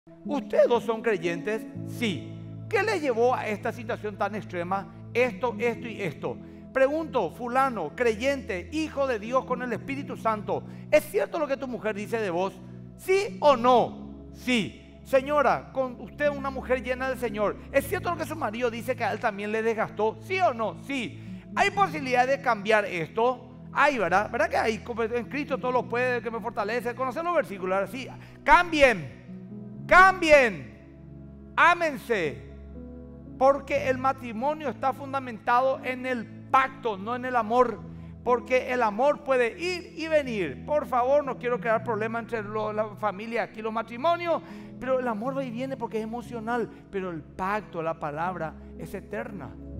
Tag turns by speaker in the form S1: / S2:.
S1: ¿Ustedes dos son creyentes? Sí. ¿Qué les llevó a esta situación tan extrema? Esto y esto. Pregunto, fulano, creyente, hijo de Dios con el Espíritu Santo, ¿es cierto lo que tu mujer dice de vos? ¿Sí o no? Sí. Señora, con usted una mujer llena del Señor, ¿es cierto lo que su marido dice que a él también le desgastó? ¿Sí o no? Sí. ¿Hay posibilidad de cambiar esto? Hay, ¿verdad? ¿Verdad que hay? En Cristo todo lo puede, que me fortalece. Conocen los versículos, sí. Cambien, cambien, ámense. Porque el matrimonio está fundamentado en el pacto, no en el amor. Porque el amor puede ir y venir. Por favor, no quiero crear problemas entre la familia aquí, los matrimonios. Pero el amor va y viene porque es emocional. Pero el pacto, la palabra, es eterna.